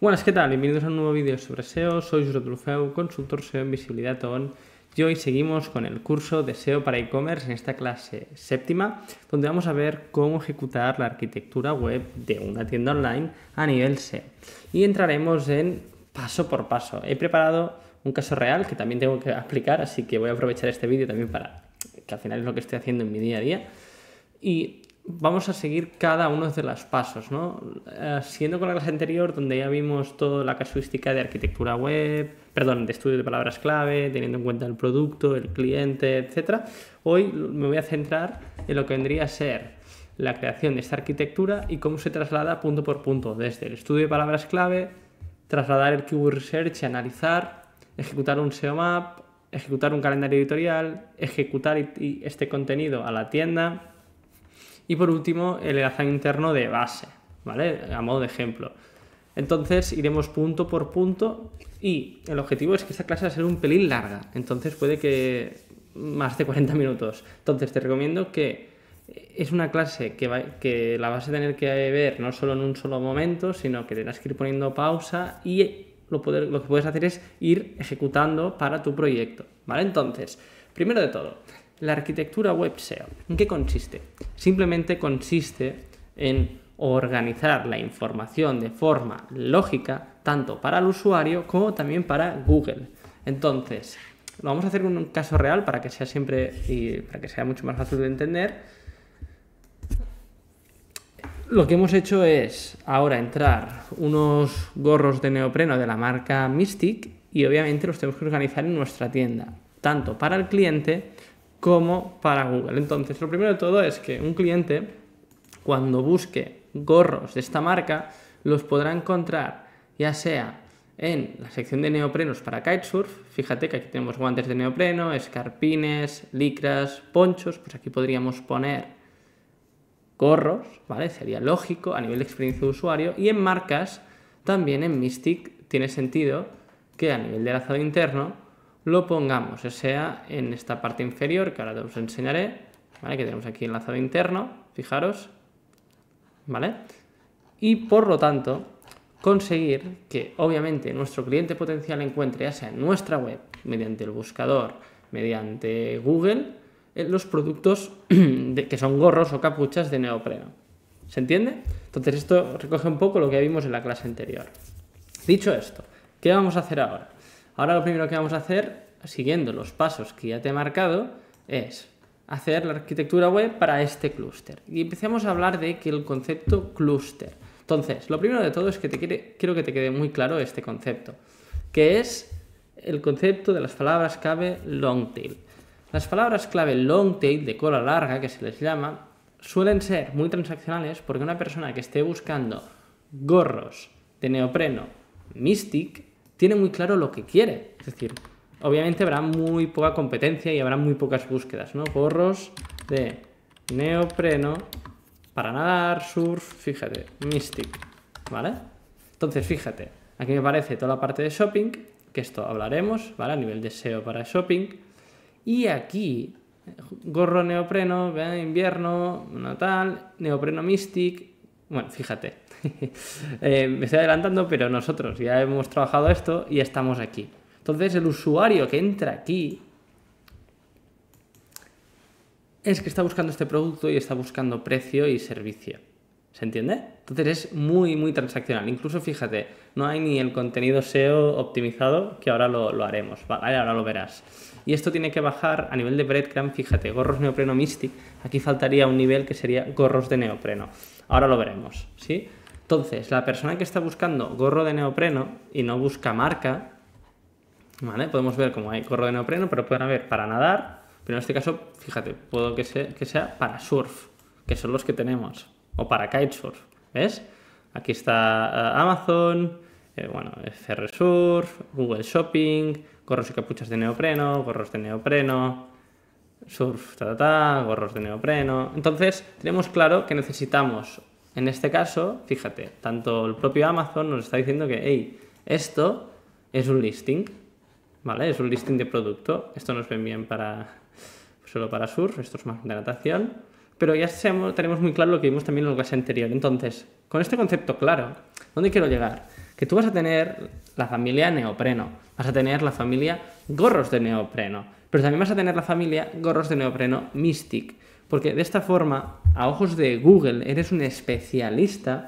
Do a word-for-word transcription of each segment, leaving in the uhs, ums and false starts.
Buenas, ¿qué tal? Bienvenidos a un nuevo vídeo sobre S E O. Soy Josep Lufeu, consultor S E O en Visibilidad O N, y hoy seguimos con el curso de S E O para e-commerce en esta clase séptima, donde vamos a ver cómo ejecutar la arquitectura web de una tienda online a nivel S E O. Y entraremos en paso por paso. He preparado un caso real que también tengo que aplicar, así que voy a aprovechar este vídeo también para que al final es lo que estoy haciendo en mi día a día. Y vamos a seguir cada uno de los pasos, ¿no? Eh, siguiendo con la clase anterior, donde ya vimos toda la casuística de arquitectura web, perdón, de estudio de palabras clave, teniendo en cuenta el producto, el cliente, etcétera. Hoy me voy a centrar en lo que vendría a ser la creación de esta arquitectura y cómo se traslada punto por punto, desde el estudio de palabras clave, trasladar el Keyword Research y analizar, ejecutar un S E O Map, ejecutar un calendario editorial, ejecutar este contenido a la tienda. Y por último, el enlace interno de base, ¿vale? A modo de ejemplo. Entonces, iremos punto por punto y el objetivo es que esta clase va a ser un pelín larga. Entonces, puede que más de cuarenta minutos. Entonces, te recomiendo que es una clase que, va, que la vas a tener que ver no solo en un solo momento, sino que tendrás que ir poniendo pausa y lo, poder, lo que puedes hacer es ir ejecutando para tu proyecto, ¿vale? Entonces, primero de todo, la arquitectura web S E O, ¿en qué consiste? Simplemente consiste en organizar la información de forma lógica, tanto para el usuario como también para Google. Entonces, lo vamos a hacer con un caso real para que sea siempre y para que sea mucho más fácil de entender. Lo que hemos hecho es ahora entrar unos gorros de neopreno de la marca Mystic y obviamente los tenemos que organizar en nuestra tienda, tanto para el cliente como para Google. Entonces, lo primero de todo es que un cliente, cuando busque gorros de esta marca, los podrá encontrar ya sea en la sección de neoprenos para kitesurf. Fíjate que aquí tenemos guantes de neopreno, escarpines, licras, ponchos. Pues aquí podríamos poner gorros, ¿vale? Sería lógico a nivel de experiencia de usuario. Y en marcas, también en Mystic tiene sentido que a nivel de enlazado interno lo pongamos, ya sea en esta parte inferior, que ahora os enseñaré, ¿vale? Que tenemos aquí enlazado interno, fijaros, ¿vale? Y por lo tanto, conseguir que obviamente nuestro cliente potencial encuentre, ya sea en nuestra web, mediante el buscador, mediante Google, los productos de, que son gorros o capuchas de neopreno. ¿Se entiende? Entonces esto recoge un poco lo que vimos en la clase anterior. Dicho esto, ¿qué vamos a hacer ahora? Ahora lo primero que vamos a hacer, siguiendo los pasos que ya te he marcado, es hacer la arquitectura web para este clúster. Y empecemos a hablar de que el concepto clúster. Entonces, lo primero de todo es que te quiere, quiero que te quede muy claro este concepto, que es el concepto de las palabras clave long tail. Las palabras clave long tail, de cola larga, que se les llama, suelen ser muy transaccionales porque una persona que esté buscando gorros de neopreno Mystic tiene muy claro lo que quiere. Es decir, obviamente habrá muy poca competencia y habrá muy pocas búsquedas, ¿no? Gorros de neopreno para nadar, surf, fíjate, Mystic, ¿vale? Entonces, fíjate, aquí me aparece toda la parte de shopping, que esto hablaremos, ¿vale? A nivel de S E O para shopping. Y aquí, gorro neopreno, ¿ve? Invierno, no tal, neopreno Mystic. Bueno, fíjate, eh, me estoy adelantando, pero nosotros ya hemos trabajado esto y estamos aquí. Entonces, el usuario que entra aquí es que está buscando este producto y está buscando precio y servicio. ¿Se entiende? Entonces, es muy, muy transaccional. Incluso, fíjate, no hay ni el contenido S E O optimizado, que ahora lo, lo haremos, ¿vale? Ahora lo verás. Y esto tiene que bajar a nivel de breadcrumb, fíjate, gorros neopreno Mystic. Aquí faltaría un nivel que sería gorros de neopreno. Ahora lo veremos, ¿sí? Entonces, la persona que está buscando gorro de neopreno y no busca marca, ¿vale? Podemos ver cómo hay gorro de neopreno, pero pueden haber para nadar, pero en este caso, fíjate, puedo que sea, que sea para surf, que son los que tenemos, o para kitesurf, ¿ves? Aquí está uh, Amazon, eh, bueno, F R Surf, Google Shopping, gorros y capuchas de neopreno, gorros de neopreno, surf, ta, ta, ta, gorros de neopreno. Entonces, tenemos claro que necesitamos, en este caso, fíjate, tanto el propio Amazon nos está diciendo que, hey, esto es un listing, ¿vale? Es un listing de producto. Esto nos ven bien para, solo para surf, esto es más de natación. Pero ya sabemos, tenemos muy claro lo que vimos también en la clase anterior. Entonces, con este concepto claro, ¿dónde quiero llegar? Que tú vas a tener la familia neopreno, vas a tener la familia gorros de neopreno, pero también vas a tener la familia gorros de neopreno Mystic, porque de esta forma, a ojos de Google, eres un especialista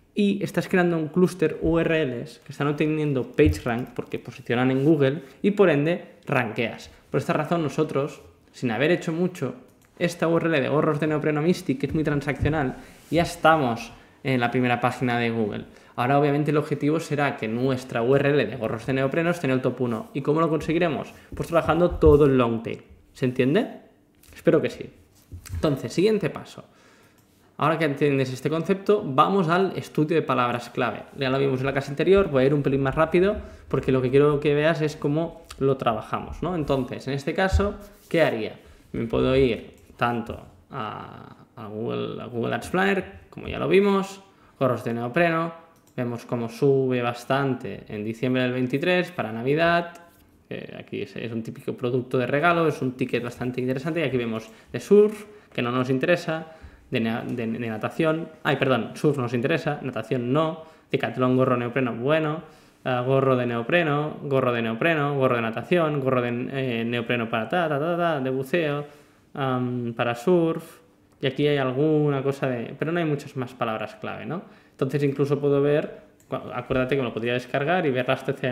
y estás creando un clúster U R Ls que están obteniendo PageRank porque posicionan en Google y por ende rankeas. Por esta razón nosotros, sin haber hecho mucho, esta U R L de gorros de neopreno Mystic, que es muy transaccional, ya estamos en la primera página de Google. Ahora obviamente el objetivo será que nuestra U R L de gorros de neopreno esté en el top uno. ¿Y cómo lo conseguiremos? Pues trabajando todo el long tail. ¿Se entiende? Espero que sí. Entonces, siguiente paso. Ahora que entiendes este concepto, vamos al estudio de palabras clave. Ya lo vimos en la clase anterior, voy a ir un pelín más rápido porque lo que quiero que veas es cómo lo trabajamos, ¿no? Entonces, en este caso, ¿qué haría? Me puedo ir tanto a, a, Google, a Google Ads Planner, como ya lo vimos, gorros de neopreno, vemos cómo sube bastante en diciembre del veintitrés para Navidad. Eh, aquí es, es un típico producto de regalo, es un ticket bastante interesante. Y aquí vemos de surf, que no nos interesa. De, de, de natación, ay, perdón, surf nos interesa, natación no, Decathlon gorro neopreno, bueno, uh, gorro de neopreno, gorro de neopreno, gorro de natación, gorro de eh, neopreno para ta, ta, ta, ta, de buceo, um, para surf, y aquí hay alguna cosa de... pero no hay muchas más palabras clave, ¿no? Entonces incluso puedo ver, acuérdate que me lo podría descargar y ver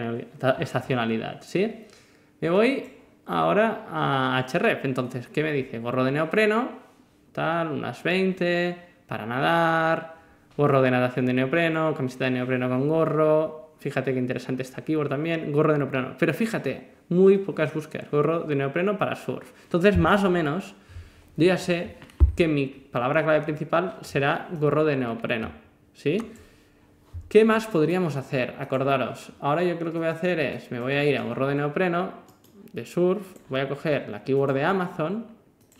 la estacionalidad, ¿sí? Me voy ahora a Href, entonces, ¿qué me dice? Gorro de neopreno, tal, unas veinte, para nadar, gorro de natación de neopreno, camiseta de neopreno con gorro, fíjate qué interesante esta keyword también, gorro de neopreno, pero fíjate, muy pocas búsquedas, gorro de neopreno para surf. Entonces, más o menos, yo ya sé que mi palabra clave principal será gorro de neopreno, ¿sí? ¿Qué más podríamos hacer? Acordaros, ahora yo creo que voy a hacer es, me voy a ir a gorro de neopreno, de surf, voy a coger la keyword de Amazon,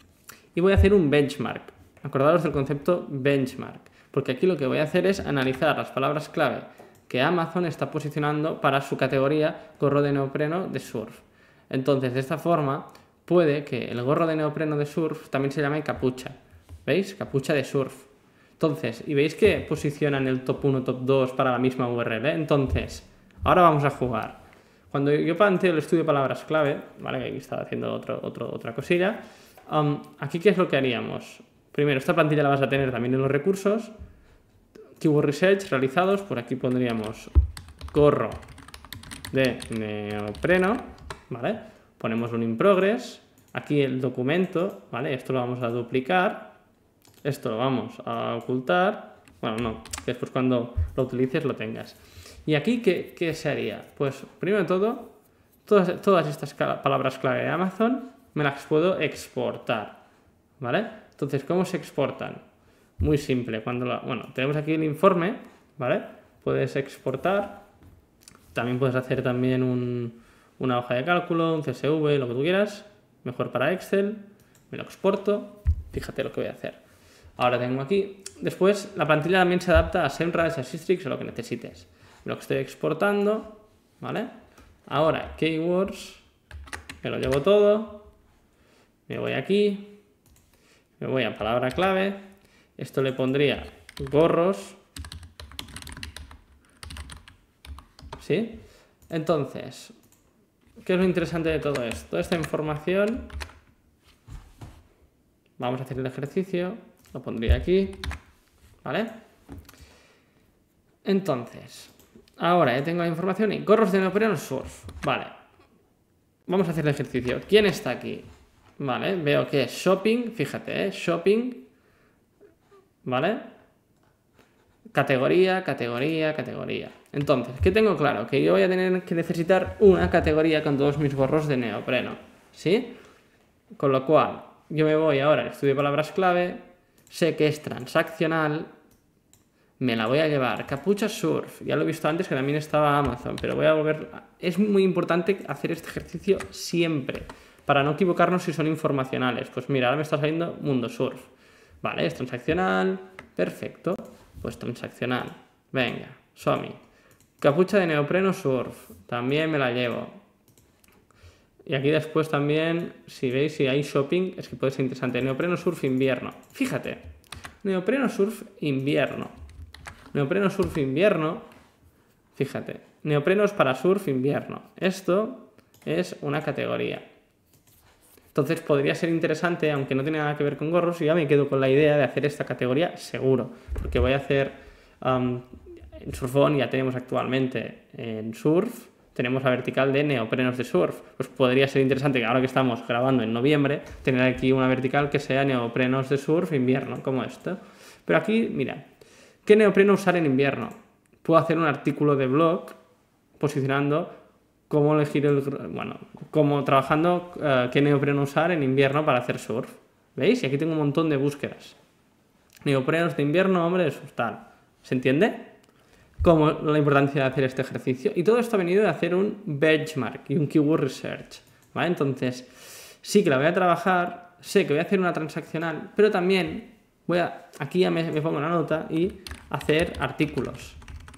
y voy a hacer un benchmark. Acordaros del concepto benchmark, porque aquí lo que voy a hacer es analizar las palabras clave que Amazon está posicionando para su categoría gorro de neopreno de surf. Entonces, de esta forma, puede que el gorro de neopreno de surf también se llame capucha. ¿Veis? Capucha de surf. Entonces, y veis que posiciona en el top uno, top dos para la misma U R L. Entonces, ahora vamos a jugar. Cuando yo planteo el estudio de palabras clave, ¿vale? Que aquí estaba haciendo otro, otro, otra cosilla. Um, aquí, ¿qué es lo que haríamos? Primero, esta plantilla la vas a tener también en los recursos. Keyword Research realizados. Por aquí pondríamos gorro de neopreno, ¿vale? Ponemos un in progress. Aquí el documento, ¿vale? Esto lo vamos a duplicar. Esto lo vamos a ocultar. Bueno, no, después cuando lo utilices lo tengas. Y aquí, ¿qué, qué se haría? Pues, primero de todo, todas, todas estas palabras clave de Amazon me las puedo exportar, ¿vale? Entonces, ¿cómo se exportan? Muy simple. Cuando la, bueno, tenemos aquí el informe, ¿vale? Puedes exportar. También puedes hacer también un, una hoja de cálculo, un C S V, lo que tú quieras. Mejor para Excel. Me lo exporto. Fíjate lo que voy a hacer. Ahora tengo aquí. Después, la plantilla también se adapta a SEMrush, a Sistrix o lo que necesites. Lo que estoy exportando, ¿vale? Ahora, keywords. Me lo llevo todo. Me voy aquí, me voy a palabra clave, esto le pondría gorros, ¿sí? Entonces, ¿qué es lo interesante de todo esto? Toda esta información, vamos a hacer el ejercicio, lo pondría aquí, ¿vale? Entonces, ahora ya tengo la información y gorros de neopreno surf, vale. Vamos a hacer el ejercicio. ¿Quién está aquí? Vale, veo que es shopping, fíjate, ¿eh? Shopping, ¿vale? Categoría, categoría, categoría. Entonces, ¿qué tengo claro? Que yo voy a tener que necesitar una categoría con todos mis gorros de neopreno, ¿sí? Con lo cual, yo me voy ahora al estudio de palabras clave, sé que es transaccional, me la voy a llevar. Capucha surf, ya lo he visto antes que también estaba Amazon, pero voy a volver... Es muy importante hacer este ejercicio siempre, para no equivocarnos si son informacionales. Pues mira, ahora me está saliendo mundo surf. Vale, es transaccional, perfecto. Pues transaccional, venga, Somi. Capucha de neopreno surf, también me la llevo. Y aquí después también, si veis, si hay shopping, es que puede ser interesante. Neopreno surf invierno, fíjate, neopreno surf invierno. Neopreno surf invierno, fíjate, neoprenos para surf invierno. Esto es una categoría. Entonces podría ser interesante, aunque no tiene nada que ver con gorros, y ya me quedo con la idea de hacer esta categoría seguro, porque voy a hacer um, en Surfon, ya tenemos actualmente en surf, tenemos la vertical de neoprenos de surf. Pues podría ser interesante que ahora que estamos grabando en noviembre, tener aquí una vertical que sea neoprenos de surf invierno, como esto. Pero aquí, mira, ¿qué neopreno usar en invierno? Puedo hacer un artículo de blog posicionando cómo elegir el, bueno, cómo trabajando uh, qué neopreno usar en invierno para hacer surf. ¿Veis? Y aquí tengo un montón de búsquedas. Neoprenos de invierno, hombre, eso tal. ¿Se entiende? Como la importancia de hacer este ejercicio. Y todo esto ha venido de hacer un benchmark y un keyword research, ¿vale? Entonces, sí que la voy a trabajar, sé que voy a hacer una transaccional, pero también voy a, aquí ya me, me pongo una nota y hacer artículos.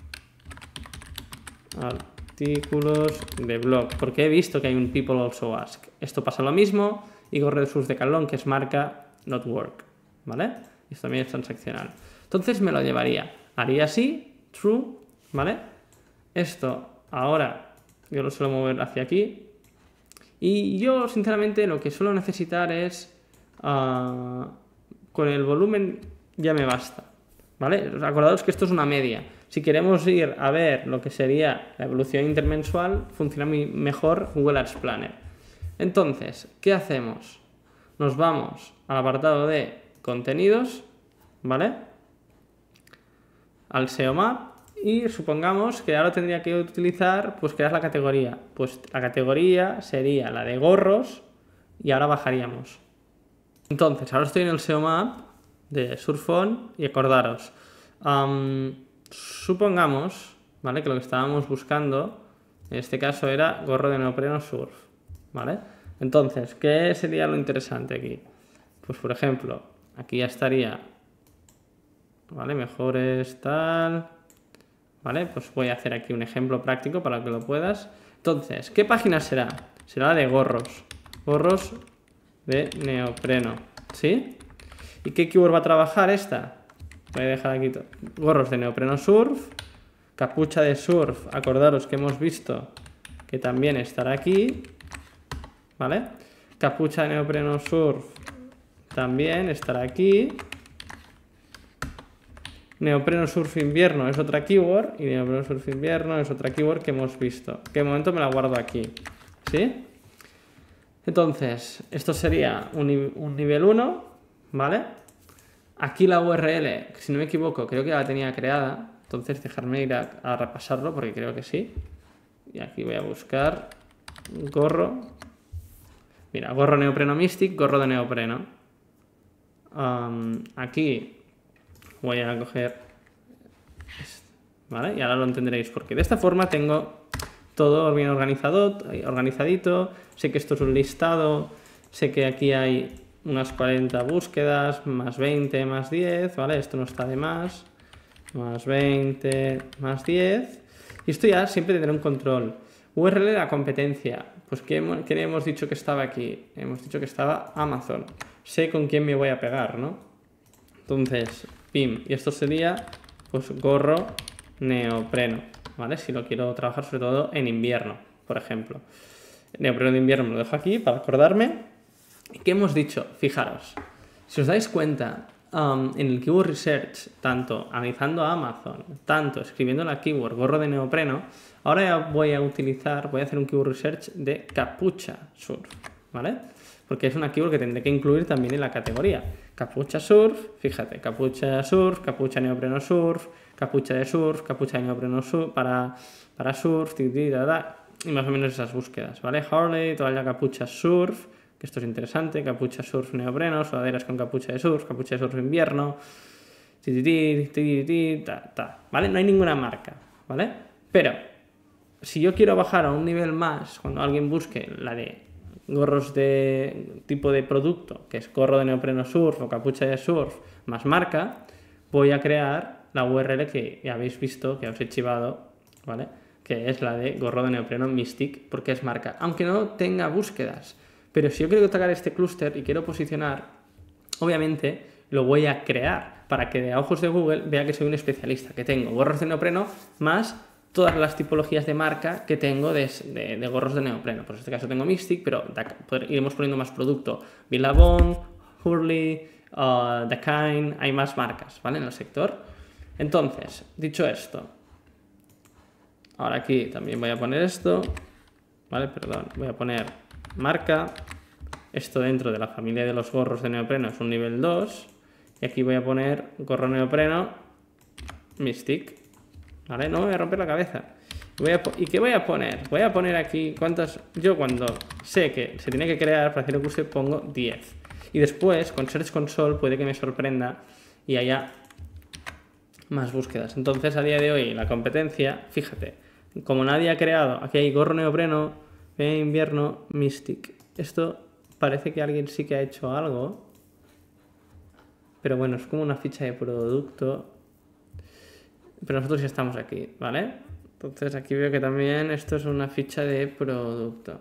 Artículos de blog, porque he visto que hay un people also ask. Esto pasa lo mismo y gorro de surf de Calón, que es marca not work, ¿vale? Y esto también es transaccional. Entonces me lo llevaría. Haría así. True, ¿vale? Esto ahora yo lo suelo mover hacia aquí. Y yo, sinceramente, lo que suelo necesitar es... Uh, con el volumen ya me basta, ¿vale? Acordaos que esto es una media. Si queremos ir a ver lo que sería la evolución intermensual, funciona mejor Google Ads Planner. Entonces, ¿qué hacemos? Nos vamos al apartado de contenidos, ¿vale? Al S E O Map y supongamos que ahora tendría que utilizar, pues crear la categoría. Pues la categoría sería la de gorros y ahora bajaríamos. Entonces, ahora estoy en el S E O Map de Surfon y acordaros, um, supongamos, ¿vale? Que lo que estábamos buscando, en este caso era gorro de neopreno surf, ¿vale? Entonces, ¿qué sería lo interesante aquí? Pues, por ejemplo, aquí ya estaría... ¿Vale? Mejores tal... ¿Vale? Pues voy a hacer aquí un ejemplo práctico para que lo puedas. Entonces, ¿qué página será? Será la de gorros. Gorros de neopreno. ¿Sí? ¿Y qué keyword va a trabajar esta? Voy a dejar aquí todo. Gorros de neopreno surf. Capucha de surf. Acordaros que hemos visto que también estará aquí. ¿Vale? Capucha de neopreno surf también estará aquí. Neopreno surf invierno es otra keyword y neopreno surf invierno es otra keyword que hemos visto. Que de momento me la guardo aquí. ¿Sí? Entonces, esto sería un, un nivel uno, ¿vale? Aquí la U R L, si no me equivoco, creo que ya la tenía creada. Entonces, dejarme ir a, a repasarlo porque creo que sí. Y aquí voy a buscar gorro. Mira, gorro neopreno Mystic, gorro de neopreno. Um, aquí... Voy a coger, ¿vale? Y ahora lo entenderéis porque de esta forma tengo todo bien organizado, organizadito. Sé que esto es un listado, sé que aquí hay unas cuarenta búsquedas, más veinte, más diez, ¿vale? Esto no está de más, más veinte, más diez. Y esto ya siempre tendrá un control. U R L de la competencia, pues ¿qué hemos, ¿qué hemos dicho que estaba aquí? Hemos dicho que estaba Amazon. Sé con quién me voy a pegar, ¿no? Entonces... Pim, y esto sería pues gorro neopreno, ¿vale? Si lo quiero trabajar sobre todo en invierno, por ejemplo. Neopreno de invierno me lo dejo aquí para acordarme. ¿Y qué hemos dicho? Fijaros, si os dais cuenta, um, en el keyword research, tanto analizando a Amazon, tanto escribiendo la keyword gorro de neopreno, ahora ya voy a utilizar, voy a hacer un keyword research de capucha surf, ¿vale? Porque es una keyword que tendré que incluir también en la categoría. Capucha surf, fíjate, capucha surf, capucha neopreno surf, capucha de surf, capucha de neopreno surf para, para surf, ti, ti, da, da, y más o menos esas búsquedas, ¿vale? Harley, toalla capucha surf, que esto es interesante, capucha surf neopreno, sudaderas con capucha de surf, capucha de surf invierno, ti, ti, ti, ti, ti, ta, ta, ¿vale? No hay ninguna marca, ¿vale? Pero, si yo quiero bajar a un nivel más, cuando alguien busque la de gorros de tipo de producto, que es gorro de neopreno surf o capucha de surf más marca, voy a crear la U R L que ya habéis visto, que os he chivado, ¿vale? Que es la de gorro de neopreno Mystic, porque es marca, aunque no tenga búsquedas. Pero si yo quiero atacar este clúster y quiero posicionar, obviamente lo voy a crear para que a ojos de Google vea que soy un especialista, que tengo gorros de neopreno más todas las tipologías de marca que tengo de, de, de gorros de neopreno. Por este caso tengo Mystic, pero iremos poniendo más producto. Billabong, Hurley, uh, Dakine, hay más marcas, ¿vale? En el sector. Entonces, dicho esto, ahora aquí también voy a poner esto, ¿vale? Perdón, voy a poner marca. Esto dentro de la familia de los gorros de neopreno es un nivel dos. Y aquí voy a poner gorro neopreno Mystic. ¿Vale? No me voy a romper la cabeza. Voy a ¿Y qué voy a poner? Voy a poner aquí cuántas... Yo cuando sé que se tiene que crear para hacer el curso pongo diez. Y después con Search Console puede que me sorprenda y haya más búsquedas. Entonces a día de hoy la competencia, fíjate, como nadie ha creado, aquí hay gorro neopreno, de invierno, Mystic. Esto parece que alguien sí que ha hecho algo. Pero bueno, es como una ficha de producto. Pero nosotros ya estamos aquí, ¿vale? Entonces aquí veo que también esto es una ficha de producto.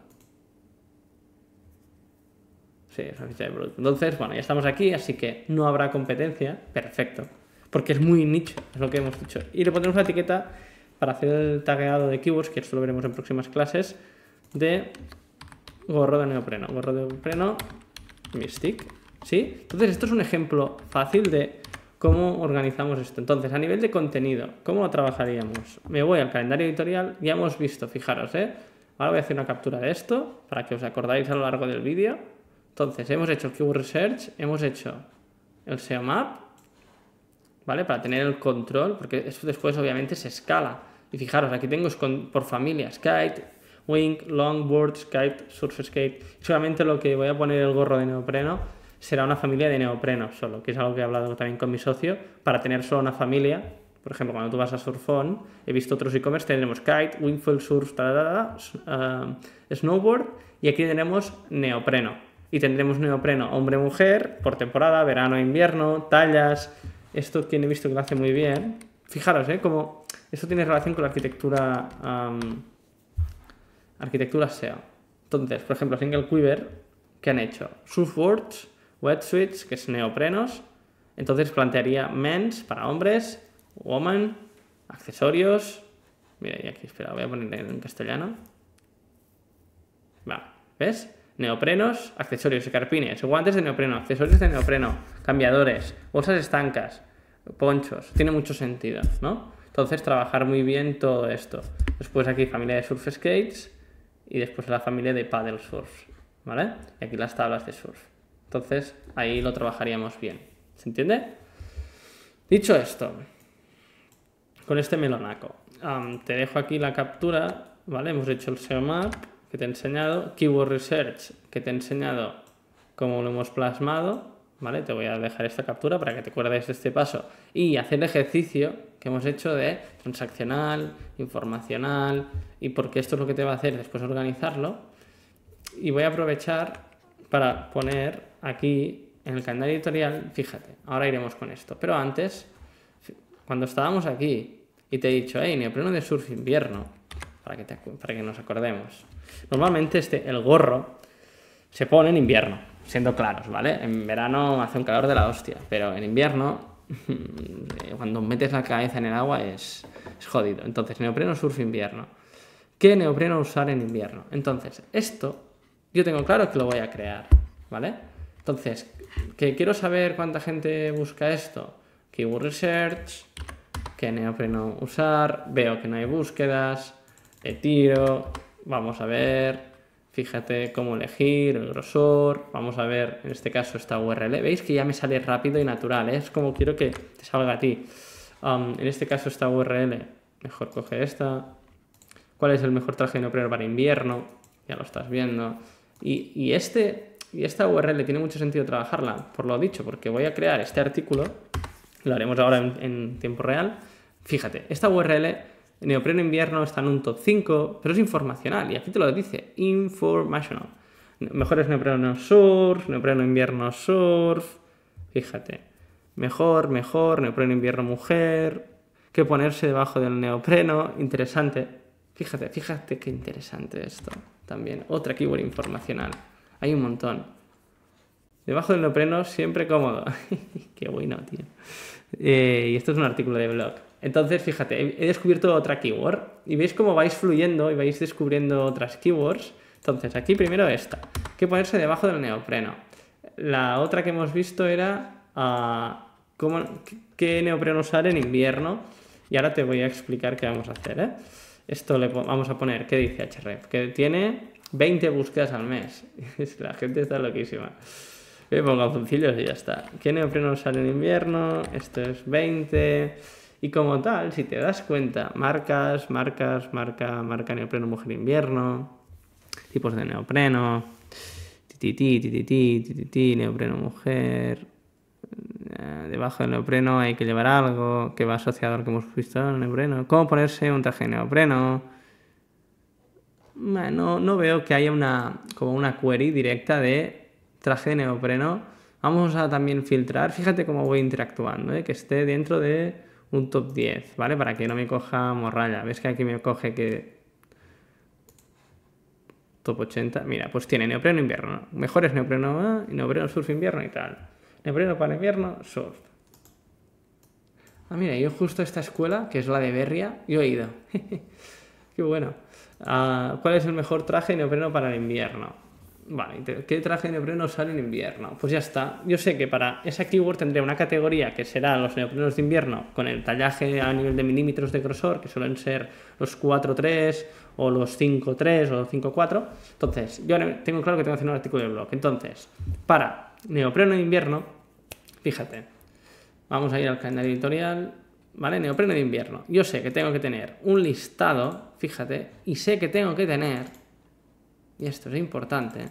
Sí, es una ficha de producto. Entonces, bueno, ya estamos aquí, así que no habrá competencia. Perfecto. Porque es muy nicho, es lo que hemos dicho. Y le pondremos una etiqueta para hacer el tagueado de keywords, que esto lo veremos en próximas clases, de gorro de neopreno. Gorro de neopreno Mystic. ¿Sí? Entonces, esto es un ejemplo fácil de cómo organizamos esto. Entonces, a nivel de contenido, ¿cómo lo trabajaríamos? Me voy al calendario editorial, ya hemos visto, fijaros, ¿eh? Ahora voy a hacer una captura de esto para que os acordáis a lo largo del vídeo. Entonces, hemos hecho el Keyword Research, hemos hecho el S E O Map, ¿vale? Para tener el control, porque esto después obviamente se escala. Y fijaros, aquí tengo por familias, Kite, Wing, Longboard, Kite, Surfskate. Solamente lo que voy a poner el gorro de neopreno será una familia de neopreno solo, que es algo que he hablado también con mi socio, para tener solo una familia. Por ejemplo, cuando tú vas a Surfon, he visto otros e-commerce, tendremos Kite, Wingfoil, Surf, ta, ta, ta, uh, Snowboard, y aquí tendremos neopreno. Y tendremos neopreno hombre-mujer, por temporada, verano, invierno, tallas. Esto quien he visto que lo hace muy bien. Fijaros, ¿eh? Como esto tiene relación con la arquitectura, um, arquitectura S E O. Entonces, por ejemplo, Single Quiver, ¿qué han hecho? Surfboards, wetsuits, que es neoprenos. Entonces plantearía men's para hombres, woman, accesorios. Mira, y aquí, espera, voy a poner en castellano. Va, ¿ves? Neoprenos, accesorios, escarpines, guantes de neopreno, accesorios de neopreno, cambiadores, bolsas estancas, ponchos. Tiene mucho sentido, ¿no? Entonces trabajar muy bien todo esto. Después aquí familia de surf skates y después la familia de paddle surf, ¿vale? Y aquí las tablas de surf. Entonces, ahí lo trabajaríamos bien. ¿Se entiende? Dicho esto, con este melonaco, um, te dejo aquí la captura, ¿vale? Hemos hecho el S E O Map, que te he enseñado, Keyword Research, que te he enseñado cómo lo hemos plasmado, ¿vale? Te voy a dejar esta captura para que te acuerdes de este paso y hacer el ejercicio que hemos hecho de transaccional, informacional, y porque esto es lo que te va a hacer después organizarlo. Y voy a aprovechar para poner aquí en el calendario editorial, fíjate, ahora iremos con esto, pero antes, cuando estábamos aquí y te he dicho, hey, neopreno de surf invierno, para que, te, para que nos acordemos. Normalmente este, el gorro se pone en invierno, siendo claros, ¿vale? En verano hace un calor de la hostia, pero en invierno, cuando metes la cabeza en el agua es, es jodido. Entonces, neopreno surf invierno. ¿Qué neopreno usar en invierno? Entonces, esto yo tengo claro que lo voy a crear, ¿vale? Entonces, que quiero saber cuánta gente busca esto. Keyword Research, qué neopreno usar, veo que no hay búsquedas, le tiro, vamos a ver, fíjate cómo elegir, el grosor, vamos a ver, en este caso esta U R L, veis que ya me sale rápido y natural, ¿eh? Es como quiero que te salga a ti. Um, en este caso esta U R L, mejor coge esta. ¿Cuál es el mejor traje de neopreno para invierno? Ya lo estás viendo. Y, y, este, y esta U R L tiene mucho sentido trabajarla, por lo dicho, porque voy a crear este artículo, lo haremos ahora en, en tiempo real. Fíjate, esta U R L, neopreno invierno, está en un top cinco, pero es informacional, y aquí te lo dice, informational. Mejores neopreno surf, neopreno invierno surf, fíjate. Mejor, mejor, neopreno invierno mujer, qué ponerse debajo del neopreno, interesante. Fíjate, fíjate qué interesante esto. También, otra keyword informacional. Hay un montón. Debajo del neopreno, siempre cómodo. Qué bueno, tío. Eh, y esto es un artículo de blog. Entonces, fíjate, he, he descubierto otra keyword y veis cómo vais fluyendo y vais descubriendo otras keywords. Entonces, aquí primero esta, que ponerse debajo del neopreno. La otra que hemos visto era uh, cómo, qué neopreno usar en invierno y ahora te voy a explicar qué vamos a hacer, ¿eh? Esto le vamos a poner, ¿qué dice Href? Que tiene veinte búsquedas al mes. La gente está loquísima. Le pongo calzoncillos y ya está. ¿Qué neopreno usar en invierno? Esto es veinte. Y como tal, si te das cuenta, marcas, marcas, marca, marca neopreno mujer invierno, tipos de neopreno, tititi, tititi, tititi, neopreno mujer, debajo del neopreno hay que llevar algo que va asociado a lo que hemos visto en el neopreno, cómo ponerse un traje de neopreno. Bueno, no veo que haya una, como una query directa de traje de neopreno. Vamos a también filtrar, fíjate cómo voy interactuando, ¿eh? Que esté dentro de un top diez, ¿vale? Para que no me coja morralla. ¿Ves que aquí me coge que top ochenta? Mira, pues tiene neopreno invierno, ¿no? Mejores neopreno y neopreno surf invierno y tal. Neopreno para invierno, surf. Ah, mira, yo justo a esta escuela, que es la de Berria, yo he ido. Qué bueno. Uh, ¿Cuál es el mejor traje de neopreno para el invierno? Vale, ¿qué traje de neopreno sale en invierno? Pues ya está. Yo sé que para esa keyword tendré una categoría que será los neoprenos de invierno con el tallaje a nivel de milímetros de grosor, que suelen ser los cuatro tres o los cinco tres o cinco cuatro. Entonces, yo tengo claro que tengo que hacer un artículo de blog. Entonces, para neopreno de invierno, fíjate, vamos a ir al calendario editorial, ¿vale? Neopreno de invierno. Yo sé que tengo que tener un listado, fíjate, y sé que tengo que tener, y esto es importante,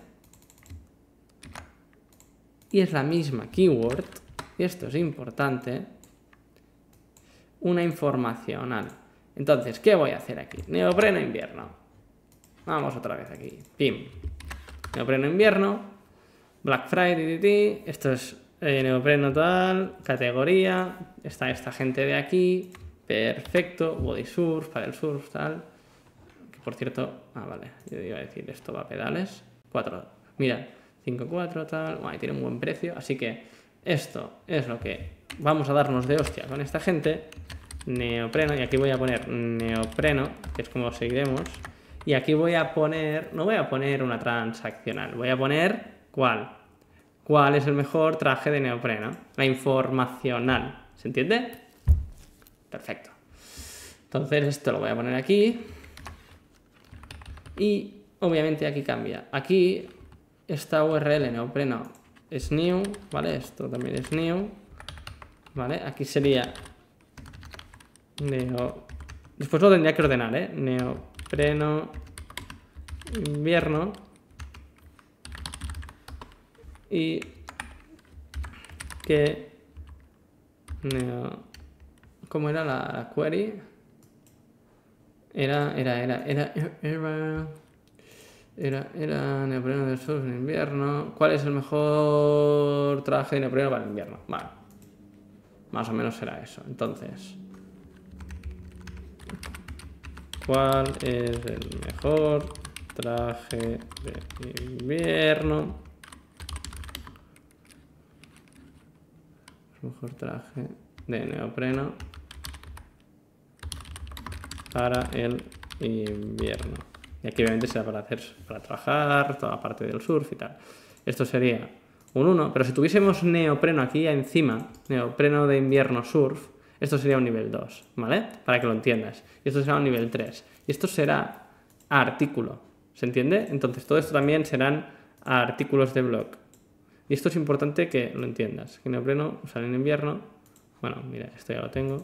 y es la misma keyword, y esto es importante, una informacional. Entonces, ¿qué voy a hacer aquí? Neopreno invierno. Vamos otra vez aquí. Pim. Neopreno invierno. Black Friday. Esto es eh, neopreno tal. Categoría. Está esta gente de aquí. Perfecto. Body surf, para el surf, tal. Que por cierto... Ah, vale. Yo iba a decir, esto va a pedales. cuatro. Mira. cinco cuatro, tal. Bueno, tiene un buen precio. Así que esto es lo que vamos a darnos de hostia con esta gente. Neopreno, y aquí voy a poner neopreno, que es como seguiremos, y aquí voy a poner, no voy a poner una transaccional, voy a poner cuál, cuál es el mejor traje de neopreno, la informacional, ¿se entiende? Perfecto. Entonces esto lo voy a poner aquí, y obviamente aquí cambia, aquí esta U R L neopreno es new, ¿vale? Esto también es new, ¿vale? Aquí sería Neo... Después lo tendría que ordenar, ¿eh? Neopreno invierno. Y que... Neo... ¿Cómo era la, la query? Era, era, era, era, era... Era, era neopreno del surf en invierno. ¿Cuál es el mejor traje de neopreno para el invierno? Vale. Más o menos será eso. Entonces... ¿Cuál es el mejor traje de invierno? El mejor traje de neopreno para el invierno. Y aquí obviamente será para hacer, para trabajar, toda la parte del surf y tal. Esto sería un uno, pero si tuviésemos neopreno aquí encima, neopreno de invierno surf, esto sería un nivel dos, ¿vale? Para que lo entiendas. Y esto será un nivel tres. Y esto será artículo, ¿se entiende? Entonces todo esto también serán artículos de blog. Y esto es importante que lo entiendas. Que neopreno sale en invierno. Bueno, mira, esto ya lo tengo.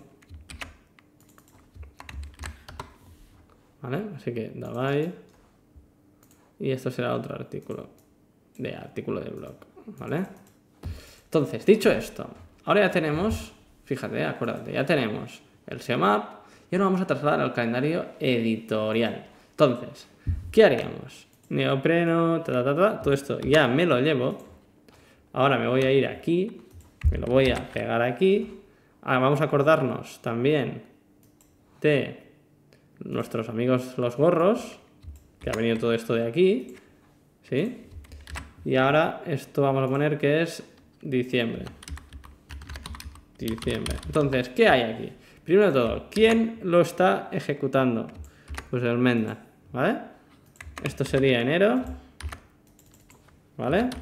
¿Vale? Así que Davai. Y esto será otro artículo de artículo de blog, ¿vale? Entonces, dicho esto, ahora ya tenemos... Fíjate, acuérdate, ya tenemos el S E O Map y ahora vamos a trasladar al calendario editorial. Entonces, ¿qué haríamos? Neopreno, ta, ta, ta, ta, todo esto ya me lo llevo. Ahora me voy a ir aquí, me lo voy a pegar aquí. Ahora vamos a acordarnos también de nuestros amigos los gorros, que ha venido todo esto de aquí, ¿sí? Y ahora esto vamos a poner que es diciembre. Diciembre. Entonces, ¿qué hay aquí? primero de todo, ¿quién lo está ejecutando? Pues el Menda, ¿vale? Esto sería enero, ¿vale?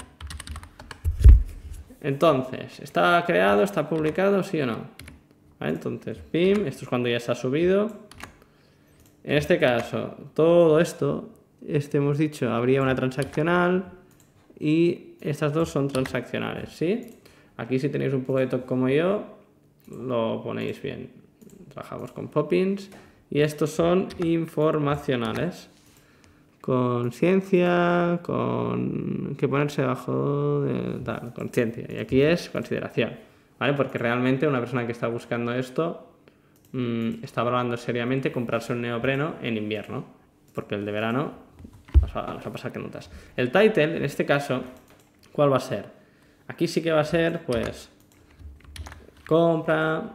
Entonces, ¿está creado, está publicado, sí o no? ¿Vale? Entonces, pim, esto es cuando ya se ha subido. En este caso, todo esto, este hemos dicho, habría una transaccional y estas dos son transaccionales, ¿sí? Aquí si tenéis un poco de toque como yo, lo ponéis bien. Trabajamos con poppins y estos son informacionales. Conciencia, con que ponerse debajo de tal, conciencia. Y aquí es consideración, ¿vale? Porque realmente una persona que está buscando esto mmm, está valorando seriamente comprarse un neopreno en invierno, porque el de verano nos va, nos va a pasar que notas. El title, en este caso, ¿cuál va a ser? Aquí sí que va a ser, pues, compra,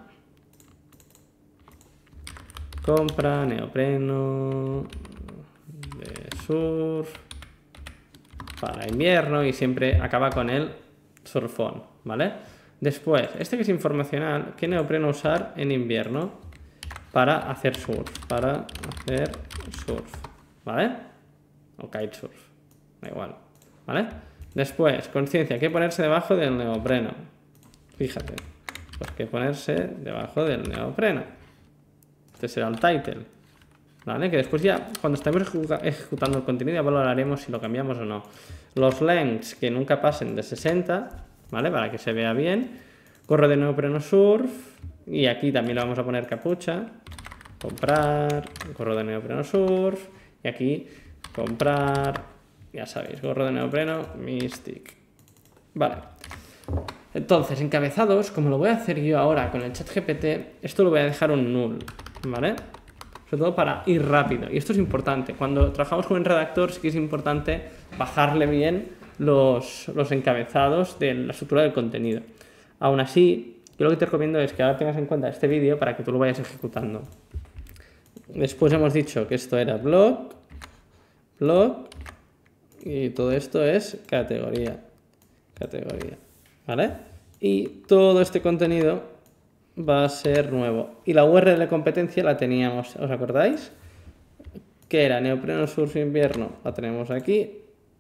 compra neopreno de surf para invierno y siempre acaba con el surfón, ¿vale? Después, este que es informacional, ¿qué neopreno usar en invierno para hacer surf? Para hacer surf, ¿vale? O kitesurf, da igual, ¿vale? Después, conciencia, ¿qué ponerse debajo del neopreno? Fíjate, pues que ponerse debajo del neopreno. Este será el title, ¿vale? Que después ya, cuando estemos ejecutando el contenido, ya valoraremos si lo cambiamos o no. Los lengths que nunca pasen de sesenta, ¿vale? Para que se vea bien. Gorro de neopreno surf. Y aquí también le vamos a poner capucha. Comprar, gorro de neopreno surf. Y aquí, comprar, ya sabéis, gorro de neopreno Mystic. Vale. Entonces, encabezados, como lo voy a hacer yo ahora con el ChatGPT, esto lo voy a dejar un null, ¿vale? Sobre todo para ir rápido. Y esto es importante. Cuando trabajamos con un redactor sí que es importante bajarle bien los, los encabezados de la estructura del contenido. Aún así, yo lo que te recomiendo es que ahora tengas en cuenta este vídeo para que tú lo vayas ejecutando. Después hemos dicho que esto era blog, blog, y todo esto es categoría, categoría, ¿vale? Y todo este contenido va a ser nuevo. Y la U R L de competencia la teníamos, ¿os acordáis? Que era neopreno surf invierno, la tenemos aquí.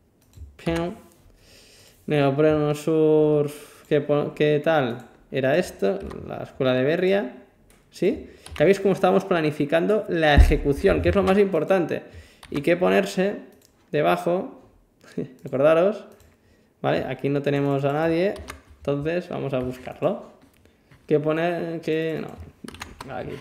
Neopreno surf, ¿qué, qué tal? Era esto, la escuela de Berria, ¿sí? Ya veis cómo estábamos planificando la ejecución, que es lo más importante. Y qué ponerse debajo, recordaros, ¿vale? Aquí no tenemos a nadie, entonces vamos a buscarlo. ¿Qué poner? Que no, aquí.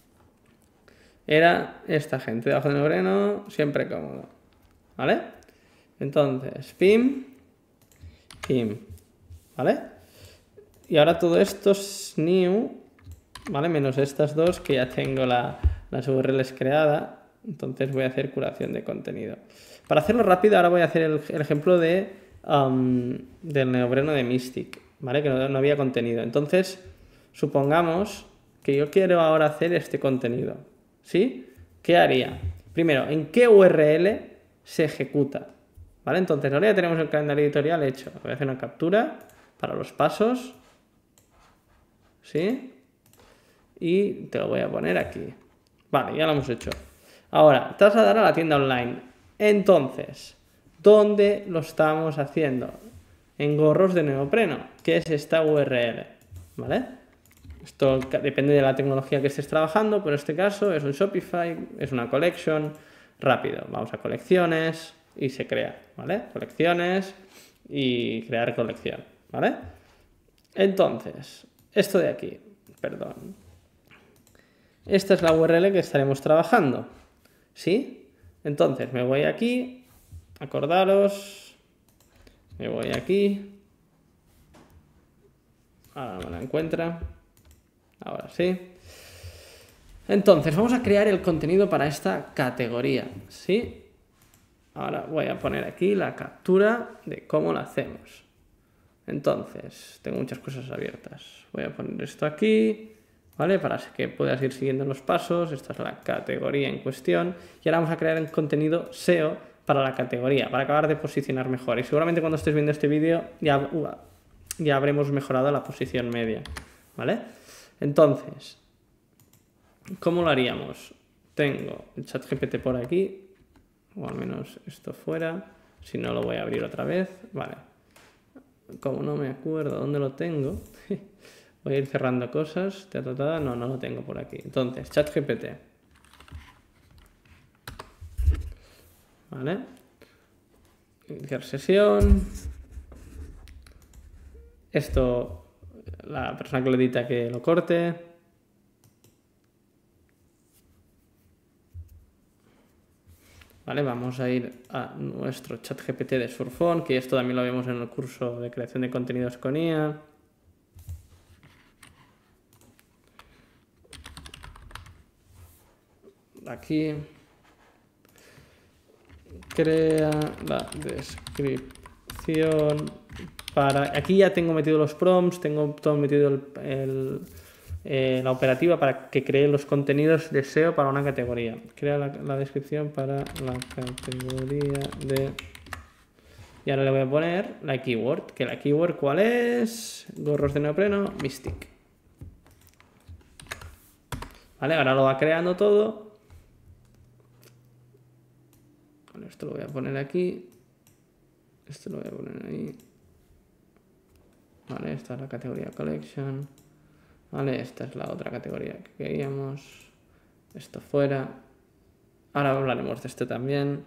Era esta gente, debajo del neopreno, siempre cómodo, ¿vale? Entonces, pim, pim, ¿vale? Y ahora todo esto es new, ¿vale? Menos estas dos que ya tengo la, las U R Ls creadas, entonces voy a hacer curación de contenido. Para hacerlo rápido, ahora voy a hacer el, el ejemplo de, um, del neopreno de Mystic, ¿vale? Que no, no había contenido. Entonces, supongamos que yo quiero ahora hacer este contenido, ¿sí? ¿Qué haría? Primero, ¿en qué U R L se ejecuta? ¿Vale? Entonces, ahora ya tenemos el calendario editorial hecho. Voy a hacer una captura para los pasos, ¿sí? Y te lo voy a poner aquí. Vale, ya lo hemos hecho. Ahora, trasladar a la tienda online. Entonces, ¿dónde lo estamos haciendo? En gorros de neopreno, que es esta U R L, ¿vale? Esto depende de la tecnología que estés trabajando, pero en este caso es un Shopify, es una collection, rápido. Vamos a colecciones y se crea, ¿vale? Colecciones y crear colección, ¿vale? Entonces, esto de aquí, perdón. Esta es la U R L que estaremos trabajando, ¿sí? Entonces, me voy aquí, acordaros, me voy aquí, ahora me la encuentra. Ahora sí. Entonces, vamos a crear el contenido para esta categoría, ¿sí? Ahora voy a poner aquí la captura de cómo lo hacemos. Entonces, tengo muchas cosas abiertas. Voy a poner esto aquí, ¿vale? Para que puedas ir siguiendo los pasos. Esta es la categoría en cuestión. Y ahora vamos a crear el contenido S E O para la categoría, para acabar de posicionar mejor. Y seguramente cuando estés viendo este vídeo ya, uh, ya habremos mejorado la posición media, ¿vale? Entonces, ¿Cómo lo haríamos? Tengo el ChatGPT por aquí, o al menos esto fuera. Si no, lo voy a abrir otra vez. Vale. Como no me acuerdo dónde lo tengo, voy a ir cerrando cosas. No, no lo tengo por aquí. Entonces, ChatGPT. Vale. Iniciar sesión. Esto, la persona que lo edita que lo corte. Vale, vamos a ir a nuestro ChatGPT de Surfon, que esto también lo vemos en el curso de creación de contenidos con I A. Aquí. Crea la descripción para... Aquí ya tengo metido los prompts, tengo todo metido el, el, eh, la operativa para que cree los contenidos de S E O para una categoría. Crea la, la descripción para la categoría de... Y ahora le voy a poner la keyword. ¿Que la keyword cuál es? Gorros de neopreno, Mystic. Vale, ahora lo va creando todo. Bueno, esto lo voy a poner aquí. Esto lo voy a poner ahí. Vale, esta es la categoría Collection. Vale, esta es la otra categoría que queríamos. Esto fuera. Ahora hablaremos de este también.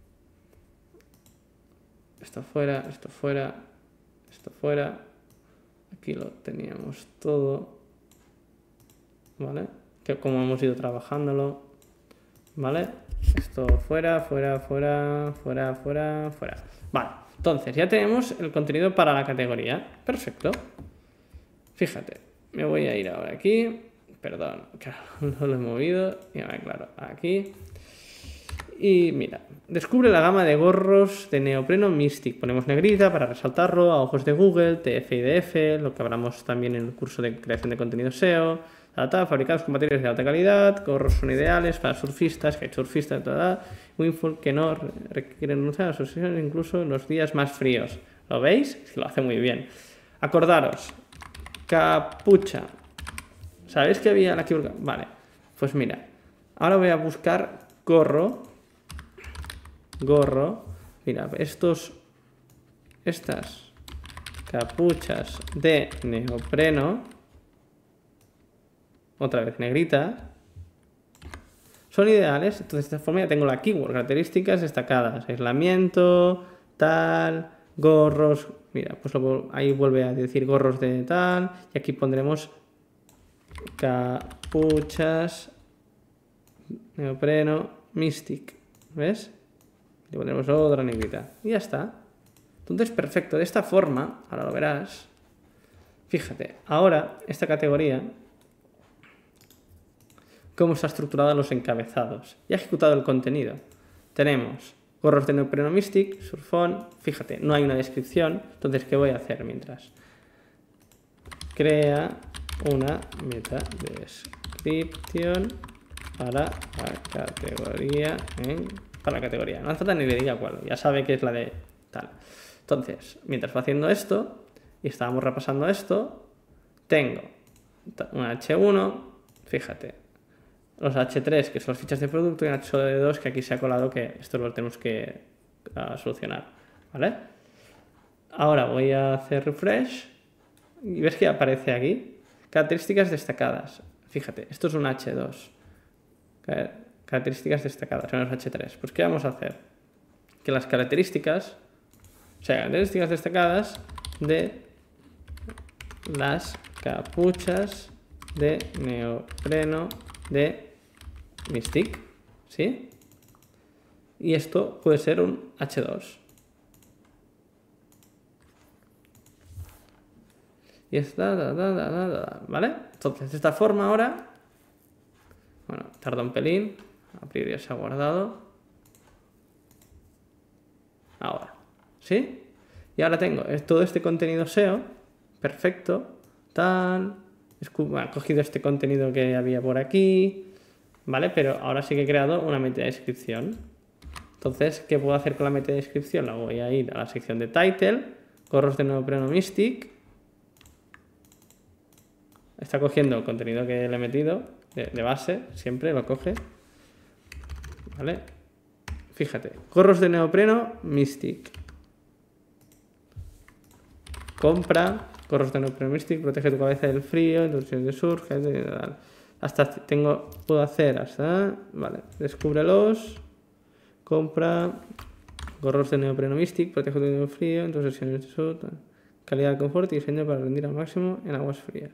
Esto fuera, esto fuera, esto fuera. Aquí lo teníamos todo. Vale, que como hemos ido trabajándolo. Vale, esto fuera, fuera, fuera, fuera, fuera, fuera. Vale, entonces ya tenemos el contenido para la categoría. Perfecto. Fíjate, me voy a ir ahora aquí. Perdón, claro, no lo he movido. Y ahora, claro, aquí. Y mira, descubre la gama de gorros de neopreno Mystic. Ponemos negrita para resaltarlo, a ojos de Google, T F y D F, lo que hablamos también en el curso de creación de contenido S E O. Tata, fabricados con materiales de alta calidad, gorros son ideales para surfistas, kitesurfistas, toda, windfall que no requieren usar sus sesiones incluso en los días más fríos. ¿Lo veis? Es que lo hace muy bien. Acordaros, capucha. ¿Sabéis que había la keyword? Vale, pues mira, ahora voy a buscar gorro. Gorro. Mira, estos, estas capuchas de neopreno. Otra vez negrita, son ideales. Entonces de esta forma ya tengo la keyword, características destacadas, aislamiento, tal, gorros, mira, pues lo, ahí vuelve a decir gorros de tal, y aquí pondremos capuchas, neopreno, Mystic, ¿ves? Y pondremos otra negrita, y ya está. Entonces, perfecto, de esta forma, ahora lo verás, fíjate, ahora esta categoría... cómo está estructurada los encabezados. Y ha ejecutado el contenido. Tenemos gorros de neopreno Mystic, Surfon. Fíjate, no hay una descripción. Entonces, ¿qué voy a hacer mientras? Crea una meta descripción para la categoría. ¿eh? Para la categoría. No hace falta ni le diga cuál. Ya sabe que es la de tal. Entonces, mientras va haciendo esto, y estábamos repasando esto, tengo un hache uno. Fíjate. Los hache tres, que son las fichas de producto, y un hache dos, que aquí se ha colado, que esto lo tenemos que uh, solucionar, ¿vale? Ahora voy a hacer refresh, y ves que aparece aquí, características destacadas. Fíjate, esto es un hache dos, características destacadas, son los hache tres. Pues, ¿qué vamos a hacer? Que las características, o sea, características destacadas de las capuchas de neopreno de Mystic, ¿sí? Y esto puede ser un hache dos. Y está, da, da, da, da, da, ¿vale? Entonces, de esta forma ahora, bueno, tarda un pelín, a priori ya se ha guardado. Ahora, ¿sí? Y ahora tengo todo este contenido S E O, perfecto, tal, he cogido este contenido que había por aquí, ¿vale? Pero ahora sí que he creado una metadescripción. Entonces, ¿qué puedo hacer con la metadescripción? La voy a ir a la sección de title, gorros de neopreno Mystic. Está cogiendo el contenido que le he metido, de, de base, siempre lo coge. ¿Vale? Fíjate, gorros de neopreno, Mystic. Compra, gorros de neopreno Mystic, protege tu cabeza del frío, introducción de surf, hasta tengo, puedo hacer hasta, vale, descúbrelos, compra, gorros de neopreno Mystic, protege tu cabeza del frío, introducción de surf, calidad de confort y diseño para rendir al máximo en aguas frías.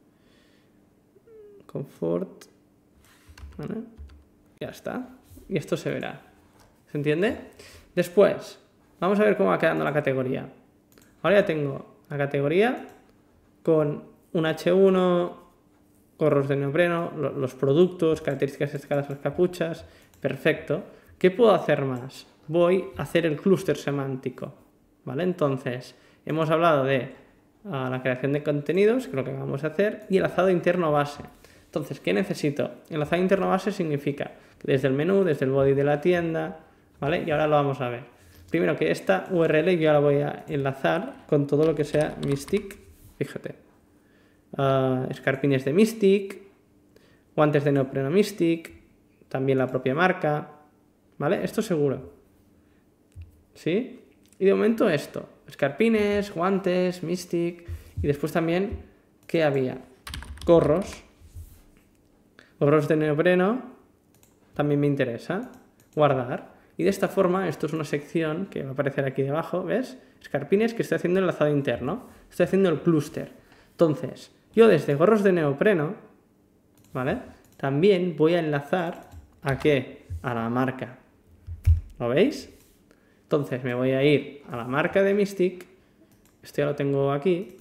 Confort, ¿vale? Ya está, y esto se verá, ¿se entiende? Después, vamos a ver cómo va quedando la categoría. Ahora ya tengo la categoría con un hache uno, gorros de neopreno, los productos, características destacadas de las capuchas, perfecto. ¿Qué puedo hacer más? Voy a hacer el clúster semántico, ¿vale? Entonces, hemos hablado de uh, la creación de contenidos, que es lo que vamos a hacer, y el enlazado interno base. Entonces, ¿qué necesito? El enlazado interno base significa que desde el menú, desde el body de la tienda, ¿vale? Y ahora lo vamos a ver. Primero que esta U R L yo la voy a enlazar con todo lo que sea Mystic, fíjate. Uh, escarpines de Mystic, guantes de neopreno Mystic, también la propia marca, ¿vale? Esto seguro. ¿Sí? Y de momento esto, escarpines, guantes, Mystic, y después también, ¿qué había? Gorros, gorros de neopreno, también me interesa, guardar. Y de esta forma, esto es una sección que va a aparecer aquí debajo, ¿ves? Escarpines que estoy haciendo el enlazado interno, estoy haciendo el clúster. Entonces, yo desde gorros de neopreno, ¿vale? También voy a enlazar ¿a qué? A la marca. ¿Lo veis? Entonces me voy a ir a la marca de Mystic, esto ya lo tengo aquí,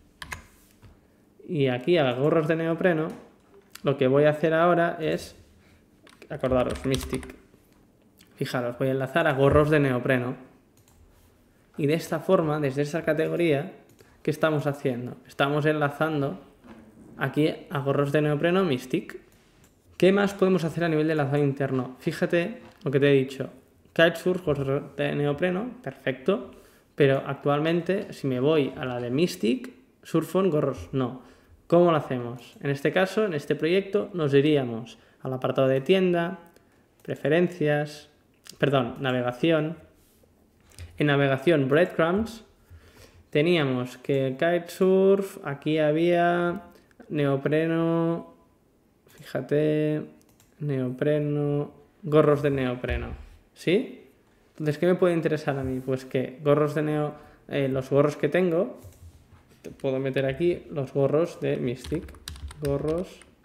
y aquí a gorros de neopreno, lo que voy a hacer ahora es, acordaros, Mystic, fijaros, voy a enlazar a gorros de neopreno, y de esta forma, desde esa categoría, ¿qué estamos haciendo? Estamos enlazando aquí a gorros de neopreno Mystic. ¿Qué más podemos hacer a nivel de enlazado interno? Fíjate lo que te he dicho. Kitesurf, gorros de neopreno, perfecto. Pero actualmente, si me voy a la de Mystic, Surfon, gorros, no. ¿Cómo lo hacemos? En este caso, en este proyecto, nos iríamos al apartado de tienda, preferencias, perdón, navegación. En navegación, breadcrumbs, teníamos que Kitesurf, aquí había neopreno, fíjate, neopreno, gorros de neopreno, ¿sí? Entonces, ¿qué me puede interesar a mí? Pues que gorros de neo, eh, los gorros que tengo, puedo meter aquí los gorros de Mystic, gorros,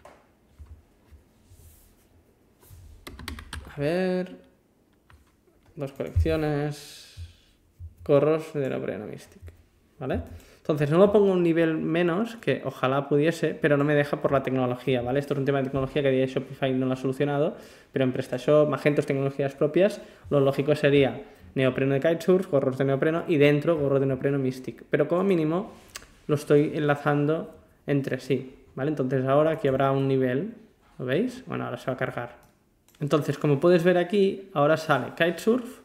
a ver, dos colecciones, gorros de neopreno Mystic, ¿vale? Entonces no lo pongo un nivel menos, que ojalá pudiese, pero no me deja por la tecnología, ¿vale? Esto es un tema de tecnología que a día de Shopify no lo ha solucionado, pero en PrestaShop, Magentos, tecnologías propias, lo lógico sería neopreno de Kitesurf, gorros de neopreno y dentro gorros de neopreno Mystic. Pero como mínimo lo estoy enlazando entre sí, ¿vale? Entonces ahora aquí habrá un nivel, ¿lo veis? Bueno, ahora se va a cargar. Entonces, como puedes ver aquí, ahora sale Kitesurf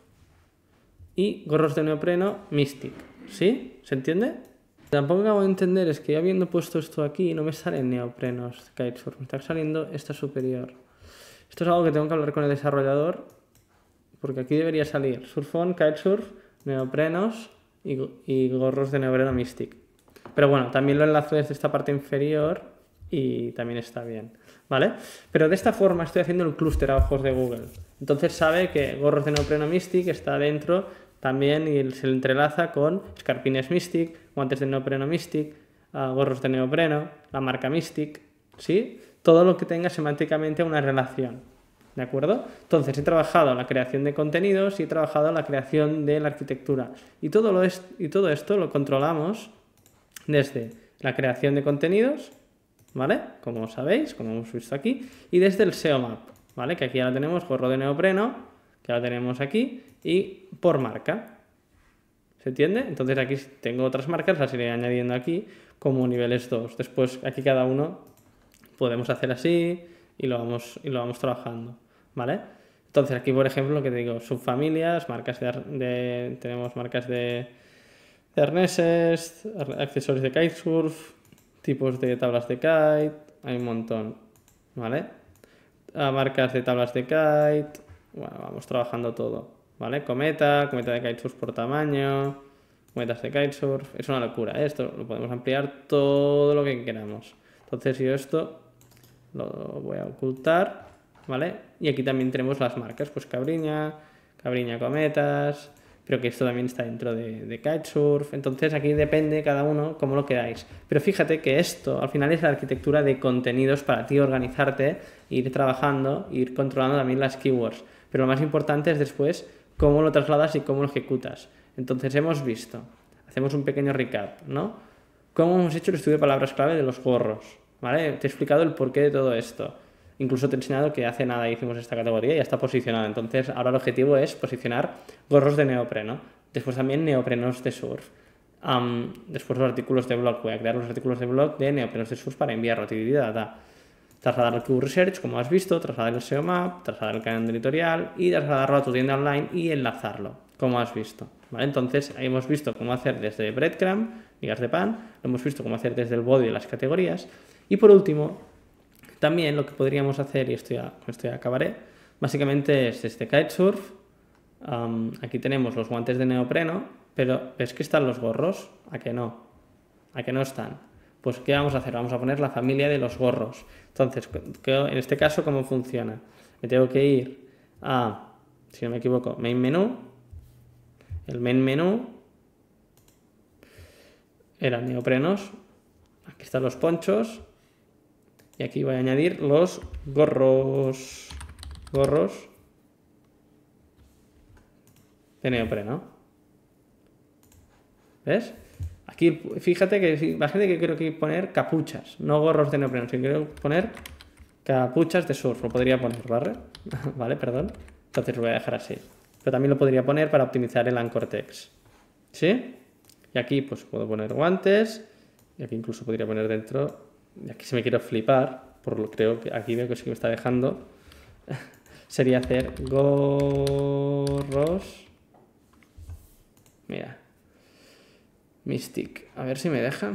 y gorros de neopreno Mystic, ¿sí? ¿Se entiende? Tampoco acabo de entender, es que yo habiendo puesto esto aquí no me salen neoprenos Kitesurf, me está saliendo esta superior. Esto es algo que tengo que hablar con el desarrollador, porque aquí debería salir Surfon, Kitesurf, neoprenos y, y gorros de neopreno Mystic. Pero bueno, también lo enlazo desde esta parte inferior y también está bien, ¿vale? Pero de esta forma estoy haciendo el clúster a ojos de Google. Entonces sabe que gorros de neopreno Mystic está dentro también y se le entrelaza con escarpines Mystic, guantes de neopreno Mystic, uh, gorros de neopreno, la marca Mystic, ¿sí? Todo lo que tenga semánticamente una relación, ¿de acuerdo? Entonces he trabajado la creación de contenidos y he trabajado la creación de la arquitectura. Y todo, lo es, y todo esto lo controlamos desde la creación de contenidos, ¿vale? Como sabéis, como hemos visto aquí, y desde el S E O Map, ¿vale? Que aquí ahora tenemos gorro de neopreno, que ahora tenemos aquí, y por marca. ¿Se entiende? Entonces aquí tengo otras marcas, las iré añadiendo aquí como niveles dos. Después aquí cada uno podemos hacer así y lo vamos, y lo vamos trabajando, ¿vale? Entonces aquí, por ejemplo, lo que te digo, subfamilias, marcas de, de tenemos marcas de, de arneses, accesorios de kitesurf, tipos de tablas de kite, hay un montón. ¿vale? A marcas de tablas de kite, bueno, vamos trabajando todo, ¿vale? Cometa, cometa de kitesurf por tamaño, cometas de kitesurf, es una locura, ¿eh? Esto lo podemos ampliar todo lo que queramos. Entonces yo esto lo voy a ocultar, ¿vale? Y aquí también tenemos las marcas, pues Cabriña, Cabriña Cometas, pero que esto también está dentro de, de kitesurf. Entonces aquí depende cada uno cómo lo queráis. Pero fíjate que esto al final es la arquitectura de contenidos para ti organizarte, ir trabajando, ir controlando también las keywords. Pero lo más importante es después cómo lo trasladas y cómo lo ejecutas. Entonces hemos visto, hacemos un pequeño recap, ¿no? Cómo hemos hecho el estudio de palabras clave de los gorros, ¿vale? Te he explicado el porqué de todo esto. Incluso te he enseñado que hace nada hicimos esta categoría y ya está posicionada. Entonces, ahora el objetivo es posicionar gorros de neopreno. Después también neoprenos de surf. Um, después los artículos de blog. Voy a crear los artículos de blog de neoprenos de surf para enviarlo. Trasladar el Keyword Research, como has visto, trasladar el S E O Map, trasladar el canal editorial y trasladarlo a tu tienda online y enlazarlo, como has visto. ¿Vale? Entonces, ahí hemos visto cómo hacer desde breadcrumb, migas de pan, lo hemos visto cómo hacer desde el body y las categorías. Y por último, también lo que podríamos hacer, y esto ya, esto ya acabaré, básicamente es este kitesurf. Um, aquí tenemos los guantes de neopreno, pero ¿ves que están los gorros? ¿A que no? ¿A que no están? Pues ¿qué vamos a hacer? Vamos a poner la familia de los gorros. Entonces, en este caso, ¿cómo funciona? Me tengo que ir a, si no me equivoco, main menú. El main menú eran neoprenos. Aquí están los ponchos. Y aquí voy a añadir los gorros, gorros de neopreno. ¿Ves? Aquí fíjate que imagínate que quiero que poner capuchas, no gorros de neopreno, sino quiero poner capuchas de surf. Lo podría poner, ¿vale? Vale, perdón. Entonces lo voy a dejar así. Pero también lo podría poner para optimizar el anchor text. ¿Sí? Y aquí pues puedo poner guantes. Y aquí incluso podría poner dentro. Y aquí si me quiero flipar, por lo creo que aquí veo que sí que me está dejando, sería hacer gorros. Mira. Mystic. A ver si me deja.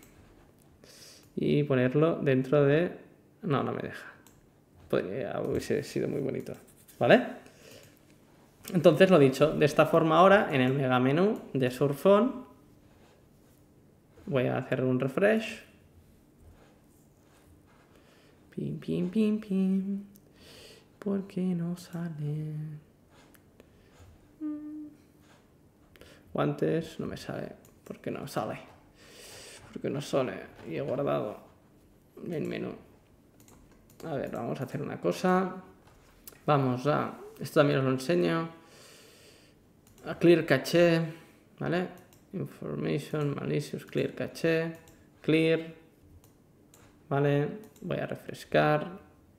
Y ponerlo dentro de... No, no me deja. Podría, hubiese sido muy bonito. ¿Vale? Entonces, lo dicho, de esta forma ahora, en el mega menú de Surfon, voy a hacer un refresh. Pim, pim, pim, pim. ¿Por qué no sale? Guantes, no me sale. ¿Por qué no sale? ¿Por qué no sale? Y he guardado el menú. A ver, vamos a hacer una cosa. Vamos a... Esto también os lo enseño. A Clear Caché, ¿vale? Information, malicious, Clear Caché. Clear. ¿Vale? Voy a refrescar.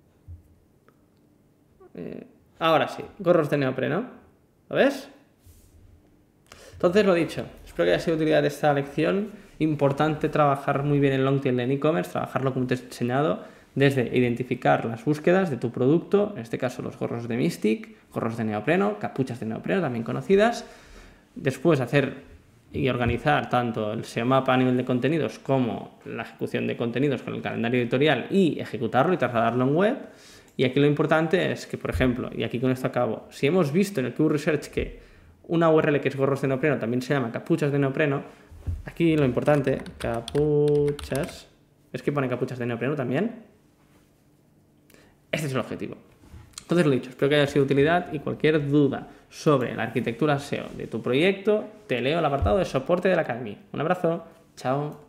Eh, ahora sí, gorros de neopreno. ¿Lo ves? Entonces, lo dicho. Espero que haya sido de utilidad esta lección. Importante trabajar muy bien el long tail en e-commerce, trabajarlo como te he enseñado, desde identificar las búsquedas de tu producto, en este caso los gorros de Mystic, gorros de neopreno, capuchas de neopreno también conocidas. Después hacer y organizar tanto el S E O Map a nivel de contenidos como la ejecución de contenidos con el calendario editorial y ejecutarlo y trasladarlo en web. Y aquí lo importante es que, por ejemplo, y aquí con esto acabo, si hemos visto en el Keyword Research que una U R L que es gorros de neopreno también se llama capuchas de neopreno, aquí lo importante, capuchas, es que pone capuchas de neopreno también. Este es el objetivo. Entonces, lo dicho, espero que haya sido de utilidad y cualquier duda sobre la arquitectura S E O de tu proyecto, te leo el apartado de soporte de la Academy. Un abrazo, chao.